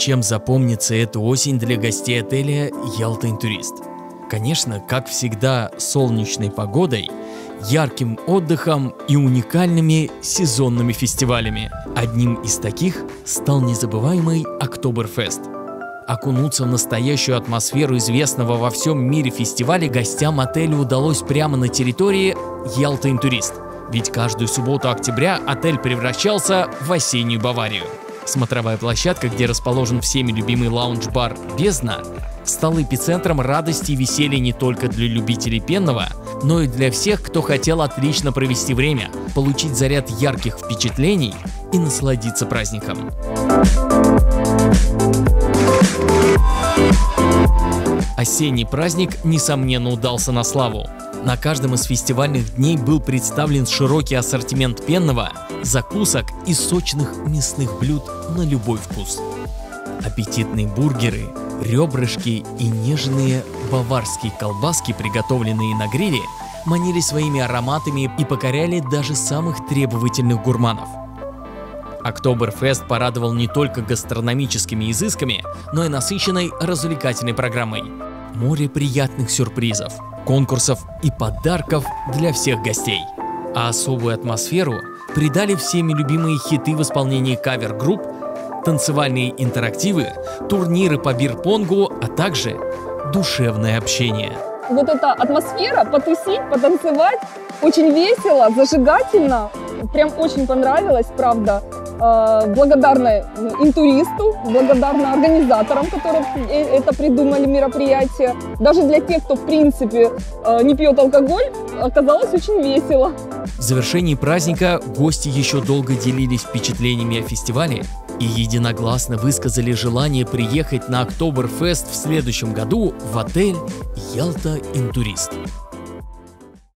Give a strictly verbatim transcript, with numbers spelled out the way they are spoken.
Чем запомнится эта осень для гостей отеля «Ялта Интурист»? Конечно, как всегда, солнечной погодой, ярким отдыхом и уникальными сезонными фестивалями. Одним из таких стал незабываемый Октоберфест. Окунуться в настоящую атмосферу известного во всем мире фестиваля гостям отеля удалось прямо на территории «Ялта Интурист», ведь каждую субботу октября отель превращался в осеннюю Баварию. Смотровая площадка, где расположен всеми любимый лаунж-бар «Бездна», стал эпицентром радости и веселья не только для любителей пенного, но и для всех, кто хотел отлично провести время, получить заряд ярких впечатлений и насладиться праздником. Осенний праздник, несомненно, удался на славу. На каждом из фестивальных дней был представлен широкий ассортимент пенного, закусок и сочных мясных блюд на любой вкус. Аппетитные бургеры, ребрышки и нежные баварские колбаски, приготовленные на гриле, манили своими ароматами и покоряли даже самых требовательных гурманов. Октоберфест порадовал не только гастрономическими изысками, но и насыщенной развлекательной программой. Море приятных сюрпризов, конкурсов и подарков для всех гостей. А особую атмосферу придали всеми любимые хиты в исполнении кавер-групп, танцевальные интерактивы, турниры по бир-понгу, а также душевное общение. Вот эта атмосфера, потусить, потанцевать, очень весело, зажигательно, прям очень понравилось, правда. Благодарна интуристу, благодарна организаторам, которые это придумали мероприятие. Даже для тех, кто в принципе не пьет алкоголь, оказалось очень весело. В завершении праздника гости еще долго делились впечатлениями о фестивале и единогласно высказали желание приехать на Октоберфест в следующем году в отель «Ялта Интурист».